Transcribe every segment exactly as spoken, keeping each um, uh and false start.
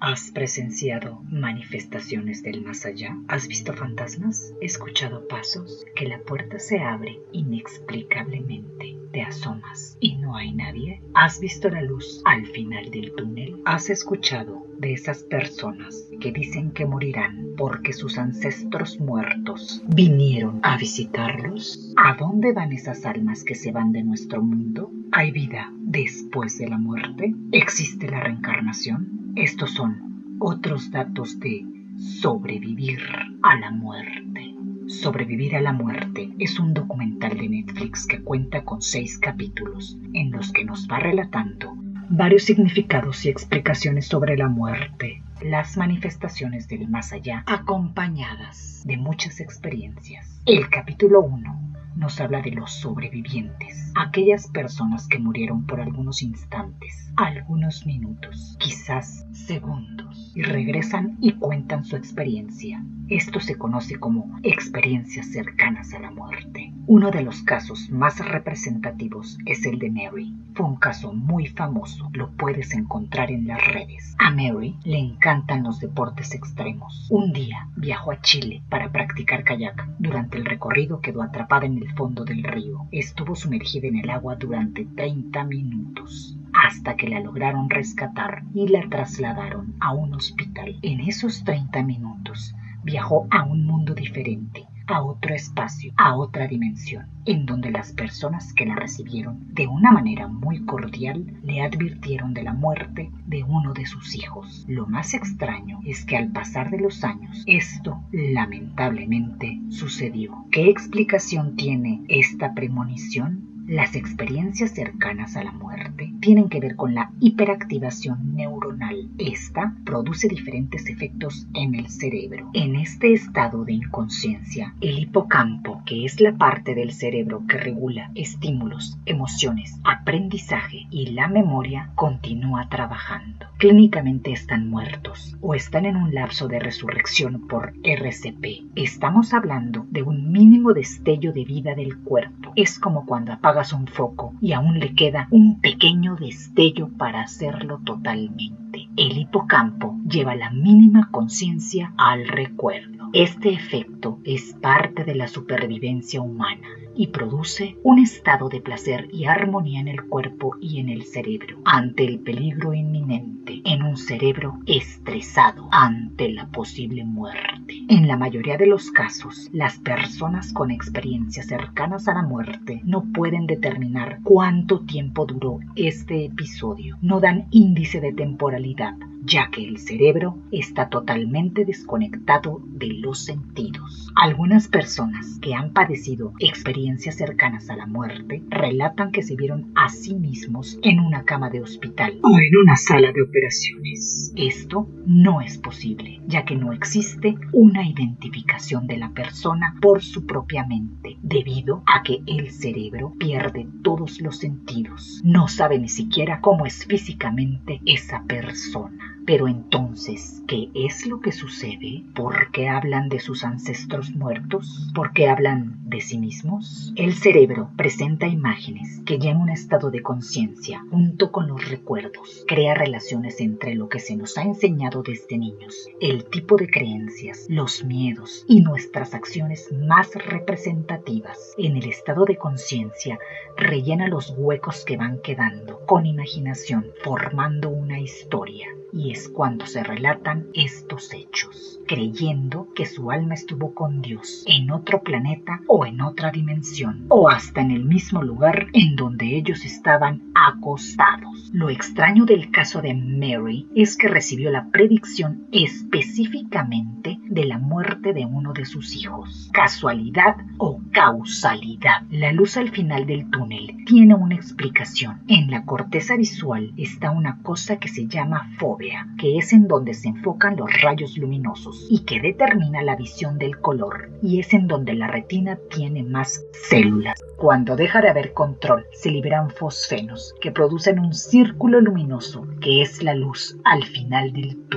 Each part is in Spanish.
¿Has presenciado manifestaciones del más allá? ¿Has visto fantasmas? ¿Escuchado pasos? Que la puerta se abre inexplicablemente. Te asomas y no hay nadie. ¿Has visto la luz al final del túnel? ¿Has escuchado de esas personas que dicen que morirán porque sus ancestros muertos vinieron a visitarlos? ¿A dónde van esas almas que se van de nuestro mundo? ¿Hay vida después de la muerte? ¿Existe la reencarnación? Estos son otros datos de Sobrevivir a la muerte. Sobrevivir a la muerte es un documental de Netflix que cuenta con seis capítulos en los que nos va relatando varios significados y explicaciones sobre la muerte, las manifestaciones del más allá, acompañadas de muchas experiencias. El capítulo uno nos habla de los sobrevivientes, aquellas personas que murieron por algunos instantes, algunos minutos, quizás segundos, y regresan y cuentan su experiencia. Esto se conoce como experiencias cercanas a la muerte. Uno de los casos más representativos es el de Mary. Fue un caso muy famoso, lo puedes encontrar en las redes. A Mary le encantan los deportes extremos. Un día viajó a Chile para practicar kayak. Durante el recorrido quedó atrapada en el fondo del río. Estuvo sumergida en el agua durante treinta minutos, hasta que la lograron rescatar y la trasladaron a un hospital. En esos treinta minutos viajó a un mundo diferente, a otro espacio, a otra dimensión, en donde las personas que la recibieron de una manera muy cordial le advirtieron de la muerte de uno de sus hijos. Lo más extraño es que al pasar de los años, esto lamentablemente sucedió. ¿Qué explicación tiene esta premonición? Las experiencias cercanas a la muerte tienen que ver con la hiperactivación neuronal. Esta produce diferentes efectos en el cerebro. En este estado de inconsciencia, el hipocampo, que es la parte del cerebro que regula estímulos, emociones, aprendizaje y la memoria, continúa trabajando. Clínicamente están muertos o están en un lapso de resurrección por R C P. Estamos hablando de un mínimo destello de vida del cuerpo. Es como cuando apagas un foco y aún le queda un pequeño destello para hacerlo totalmente. El hipocampo lleva la mínima conciencia al recuerdo. Este efecto es parte de la supervivencia humana y produce un estado de placer y armonía en el cuerpo y en el cerebro ante el peligro inminente, en un cerebro estresado ante la posible muerte. En la mayoría de los casos, las personas con experiencias cercanas a la muerte no pueden determinar cuánto tiempo duró este episodio. No dan índice de temporalidad, ya que el cerebro está totalmente desconectado de los sentidos. Algunas personas que han padecido experiencias cercanas a la muerte relatan que se vieron a sí mismos en una cama de hospital o en una sala de operaciones. Esto no es posible, ya que no existe una identificación de la persona por su propia mente, debido a que el cerebro pierde todos los sentidos. No sabe ni siquiera cómo es físicamente esa persona. Pero entonces, ¿qué es lo que sucede? ¿Por qué hablan de sus ancestros muertos? ¿Por qué hablan de sí mismos? El cerebro presenta imágenes que ya en un estado de conciencia, junto con los recuerdos, crea relaciones entre lo que se nos ha enseñado desde niños, el tipo de creencias, los miedos y nuestras acciones más representativas. En el estado de conciencia, rellena los huecos que van quedando con imaginación, formando una historia. Y es cuando se relatan estos hechos, creyendo que su alma estuvo con Dios en otro planeta o en otra dimensión, o hasta en el mismo lugar en donde ellos estaban acostados. Lo extraño del caso de Mary es que recibió la predicción específicamente de la muerte de uno de sus hijos. ¿Casualidad o causalidad? La luz al final del túnel tiene una explicación. En la corteza visual está una cosa que se llama fóvea, que es en donde se enfocan los rayos luminosos y que determina la visión del color, y es en donde la retina tiene más células. Cuando deja de haber control, se liberan fosfenos que producen un círculo luminoso que es la luz al final del túnel.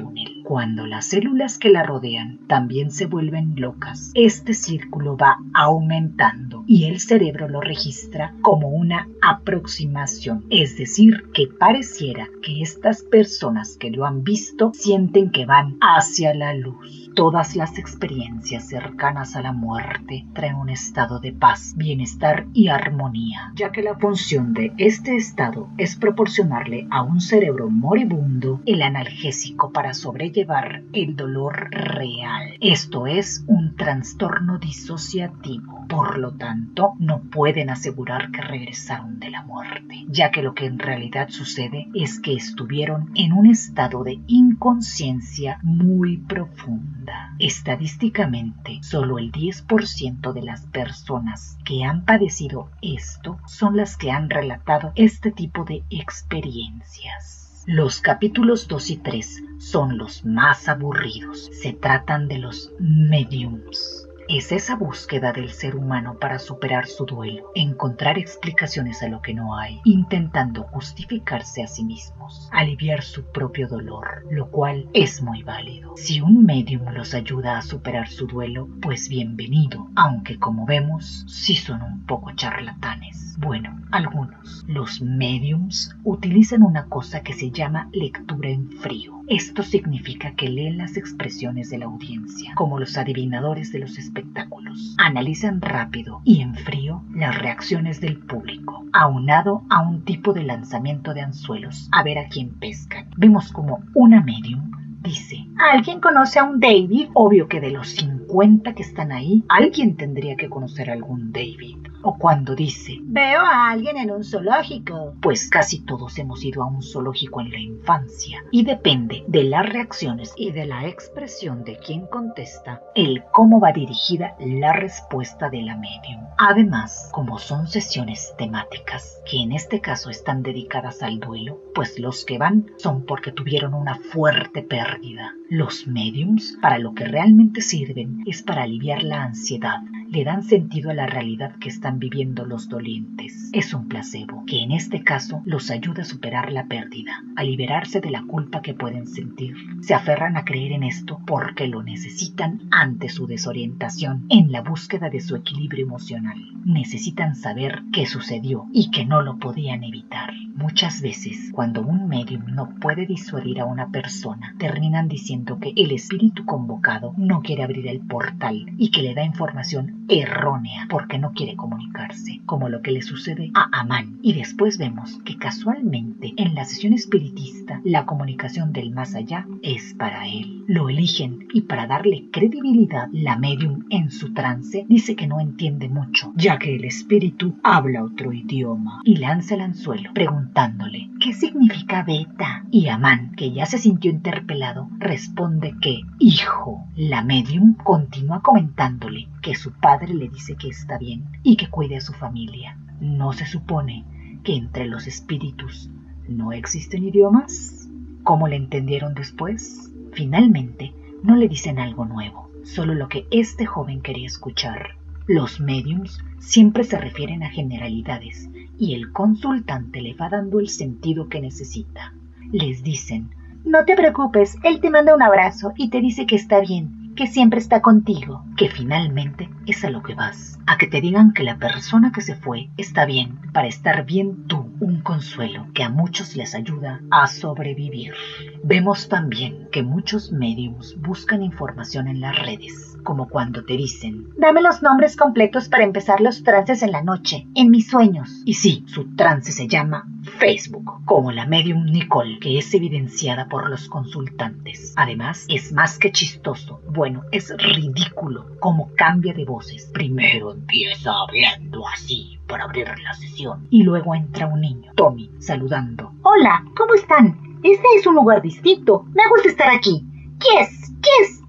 cuando las células que la rodean también se vuelven locas, este círculo va aumentando y el cerebro lo registra como una aproximación, es decir, que pareciera que estas personas que lo han visto sienten que van hacia la luz. Todas las experiencias cercanas a la muerte traen un estado de paz, bienestar y armonía, ya que la función de este estado es proporcionarle a un cerebro moribundo el analgésico para sobrellevar el dolor real. Esto es un trastorno disociativo. Por lo tanto, no pueden asegurar que regresaron de la muerte, ya que lo que en realidad sucede es que estuvieron en un estado de inconsciencia muy profunda. Estadísticamente, solo el diez por ciento de las personas que han padecido esto son las que han relatado este tipo de experiencias. Los capítulos dos y tres son los más aburridos. Se tratan de los mediums. Es esa búsqueda del ser humano para superar su duelo, encontrar explicaciones a lo que no hay, intentando justificarse a sí mismos, aliviar su propio dolor, lo cual es muy válido. Si un medium los ayuda a superar su duelo, pues bienvenido, aunque como vemos, sí son un poco charlatanes. Bueno, algunos. Los mediums utilizan una cosa que se llama lectura en frío. Esto significa que leen las expresiones de la audiencia, como los adivinadores de los espectáculos. Analizan rápido y en frío las reacciones del público, aunado a un tipo de lanzamiento de anzuelos, a ver a quién pescan. Vemos como una medium dice: ¿alguien conoce a un David? Obvio que de los cincuenta que están ahí, alguien tendría que conocer a algún David. O cuando dice: veo a alguien en un zoológico. Pues casi todos hemos ido a un zoológico en la infancia. Y depende de las reacciones y de la expresión de quien contesta, el cómo va dirigida la respuesta de la medium. Además, como son sesiones temáticas, que en este caso están dedicadas al duelo, pues los que van son porque tuvieron una fuerte pérdida. Los mediums, para lo que realmente sirven, es para aliviar la ansiedad. Le dan sentido a la realidad que están viviendo los dolientes. Es un placebo, que en este caso los ayuda a superar la pérdida, a liberarse de la culpa que pueden sentir. Se aferran a creer en esto porque lo necesitan ante su desorientación, en la búsqueda de su equilibrio emocional. Necesitan saber qué sucedió y que no lo podían evitar. Muchas veces, cuando un medium no puede disuadir a una persona, terminan diciendo que el espíritu convocado no quiere abrir el portal y que le da información errónea porque no quiere comunicarse, como lo que le sucede a Amán. Y después vemos que casualmente en la sesión espiritista la comunicación del más allá es para él. Lo eligen y para darle credibilidad, la medium en su trance dice que no entiende mucho, ya que el espíritu habla otro idioma, y lanza el anzuelo preguntándole ¿qué significa beta? Y Amán, que ya se sintió interpelado, responde que hijo. La medium continúa comentándole que su padre le dice que está bien y que cuide a su familia. ¿No se supone que entre los espíritus no existen idiomas? ¿Cómo le entendieron después? Finalmente, no le dicen algo nuevo, solo lo que este joven quería escuchar. Los mediums siempre se refieren a generalidades y el consultante le va dando el sentido que necesita. Les dicen: no te preocupes, él te manda un abrazo y te dice que está bien, que siempre está contigo. Que finalmente es a lo que vas, a que te digan que la persona que se fue está bien, para estar bien tú, un consuelo que a muchos les ayuda a sobrevivir. Vemos también que muchos mediums buscan información en las redes, como cuando te dicen: dame los nombres completos para empezar los trances en la noche, en mis sueños. Y sí, su trance se llama Facebook, como la medium Nicole, que es evidenciada por los consultantes. Además, es más que chistoso, bueno, es ridículo cómo cambia de voces. Primero empieza hablando así para abrir la sesión y luego entra un niño, Tommy, saludando: hola, ¿cómo están? Este es un lugar distinto, me gusta estar aquí. ¿Qué es? ¿Qué es?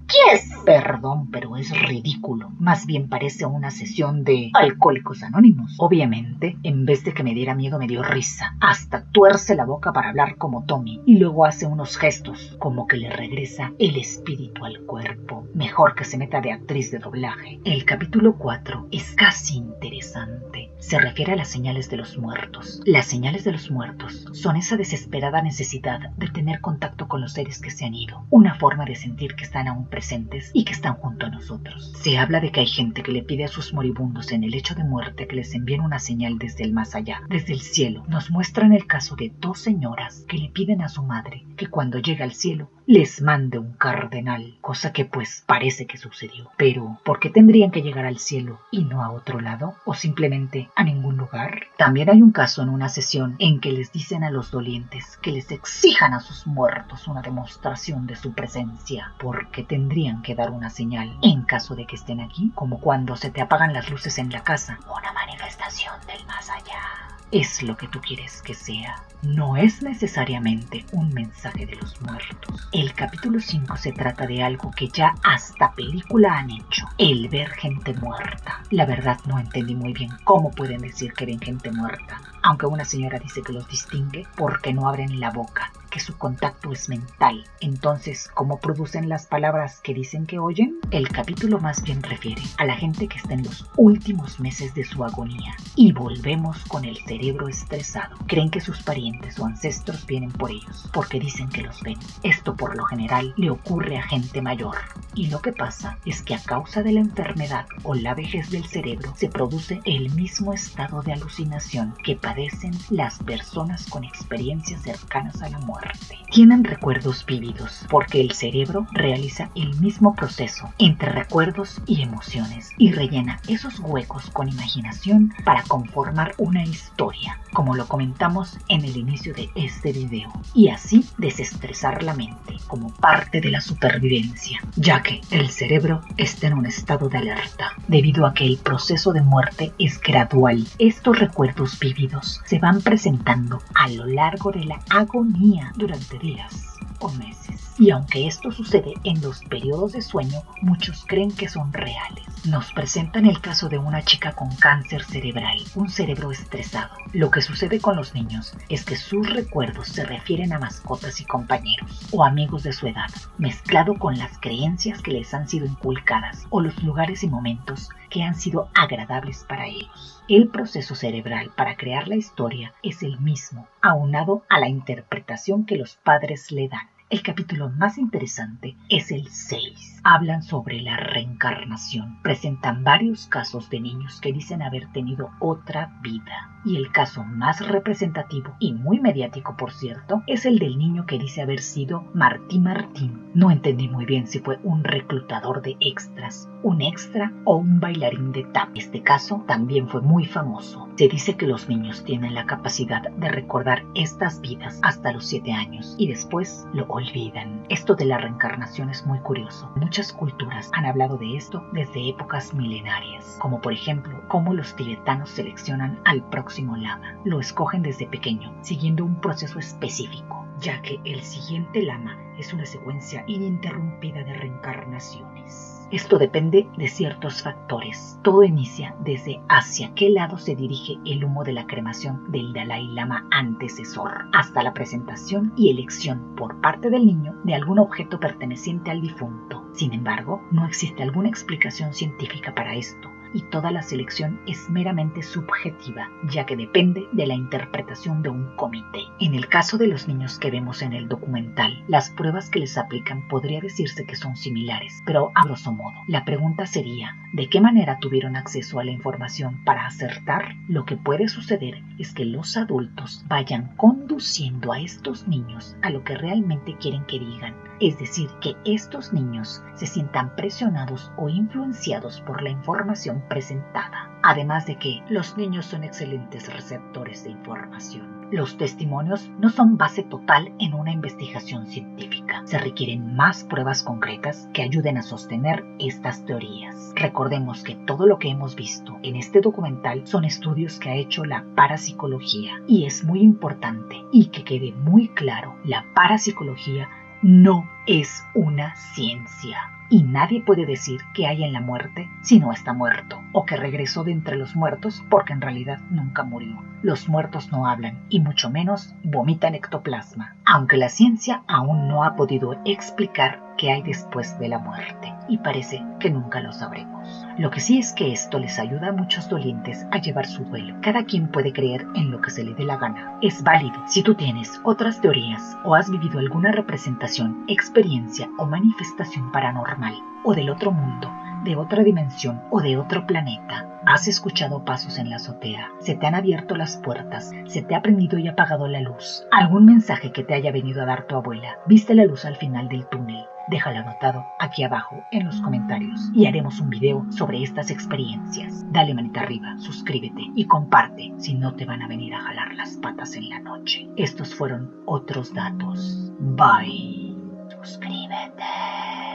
Yes. Perdón, pero es ridículo. Más bien parece una sesión de Alcohólicos Anónimos. Obviamente, en vez de que me diera miedo, me dio risa. Hasta tuerce la boca para hablar como Tommy y luego hace unos gestos como que le regresa el espíritu al cuerpo. Mejor que se meta de actriz de doblaje. El capítulo cuatro es casi interesante. Se refiere a las señales de los muertos. Las señales de los muertos son esa desesperada necesidad de tener contacto con los seres que se han ido. Una forma de sentir que están aún presentes y que están junto a nosotros. Se habla de que hay gente que le pide a sus moribundos en el lecho de muerte que les envíen una señal desde el más allá, desde el cielo. Nos muestran el caso de dos señoras que le piden a su madre que cuando llegue al cielo les mande un cardenal, cosa que pues parece que sucedió. Pero, ¿por qué tendrían que llegar al cielo y no a otro lado? ¿O simplemente a ningún lugar? También hay un caso en una sesión en que les dicen a los dolientes que les exijan a sus muertos una demostración de su presencia, porque tendrían que dar una señal en caso de que estén aquí, como cuando se te apagan las luces en la casa. Una manifestación del más allá. Es lo que tú quieres que sea. No es necesariamente un mensaje de los muertos. El capítulo cinco se trata de algo que ya hasta película han hecho. El ver gente muerta. La verdad no entendí muy bien cómo pueden decir que ven gente muerta. Aunque una señora dice que los distingue porque no abren la boca, que su contacto es mental. Entonces, ¿cómo producen las palabras que dicen que oyen? El capítulo más bien refiere a la gente que está en los últimos meses de su agonía. Y volvemos con el cerebro estresado. Creen que sus parientes o ancestros vienen por ellos, porque dicen que los ven. Esto por lo general le ocurre a gente mayor. Y lo que pasa es que a causa de la enfermedad o la vejez del cerebro, se produce el mismo estado de alucinación que padecen las personas con experiencias cercanas a la muerte. Tienen recuerdos vívidos porque el cerebro realiza el mismo proceso entre recuerdos y emociones y rellena esos huecos con imaginación para conformar una historia, como lo comentamos en el inicio de este video, y así desestresar la mente como parte de la supervivencia, ya que el cerebro está en un estado de alerta debido a que el proceso de muerte es gradual. Estos recuerdos vívidos se van presentando a lo largo de la agonía durante días o meses. Y aunque esto sucede en los periodos de sueño, muchos creen que son reales. Nos presentan el caso de una chica con cáncer cerebral, un cerebro estresado. Lo que sucede con los niños es que sus recuerdos se refieren a mascotas y compañeros o amigos de su edad, mezclado con las creencias que les han sido inculcadas o los lugares y momentos que han sido agradables para ellos. El proceso cerebral para crear la historia es el mismo, aunado a la interpretación que los padres le dan. El capítulo más interesante es el seis. Hablan sobre la reencarnación. Presentan varios casos de niños que dicen haber tenido otra vida. Y el caso más representativo y muy mediático, por cierto, es el del niño que dice haber sido Martí Martín. No entendí muy bien si fue un reclutador de extras, un extra o un bailarín de tap. Este caso también fue muy famoso. Se dice que los niños tienen la capacidad de recordar estas vidas hasta los siete años y después lo olvidan. Esto de la reencarnación es muy curioso. Muchas culturas han hablado de esto desde épocas milenarias, como por ejemplo cómo los tibetanos seleccionan al próximo lama. Lo escogen desde pequeño, siguiendo un proceso específico, ya que el siguiente lama es una secuencia ininterrumpida de reencarnaciones. Esto depende de ciertos factores. Todo inicia desde hacia qué lado se dirige el humo de la cremación del Dalai Lama antecesor, hasta la presentación y elección por parte del niño de algún objeto perteneciente al difunto. Sin embargo, no existe alguna explicación científica para esto, y toda la selección es meramente subjetiva, ya que depende de la interpretación de un comité. En el caso de los niños que vemos en el documental, las pruebas que les aplican podría decirse que son similares, pero a grosso modo. La pregunta sería, ¿de qué manera tuvieron acceso a la información para acertar? Lo que puede suceder es que los adultos vayan conduciendo a estos niños a lo que realmente quieren que digan, es decir, que estos niños se sientan presionados o influenciados por la información presentada. Además de que los niños son excelentes receptores de información. Los testimonios no son base total en una investigación científica. Se requieren más pruebas concretas que ayuden a sostener estas teorías. Recordemos que todo lo que hemos visto en este documental son estudios que ha hecho la parapsicología. Y es muy importante y que quede muy claro, la parapsicología no es una ciencia. Y nadie puede decir que hay en la muerte si no está muerto, o que regresó de entre los muertos porque en realidad nunca murió. Los muertos no hablan, y mucho menos vomitan ectoplasma, aunque la ciencia aún no ha podido explicar qué hay después de la muerte, y parece que nunca lo sabremos. Lo que sí es que esto les ayuda a muchos dolientes a llevar su duelo. Cada quien puede creer en lo que se le dé la gana. Es válido. Si tú tienes otras teorías o has vivido alguna representación, experiencia o manifestación paranormal, o del otro mundo, de otra dimensión o de otro planeta, has escuchado pasos en la azotea, se te han abierto las puertas, se te ha prendido y apagado la luz, algún mensaje que te haya venido a dar tu abuela, viste la luz al final del túnel, déjalo anotado aquí abajo en los comentarios y haremos un video sobre estas experiencias. Dale manita arriba, suscríbete y comparte si no te van a venir a jalar las patas en la noche. Estos fueron otros datos. Bye. Suscríbete.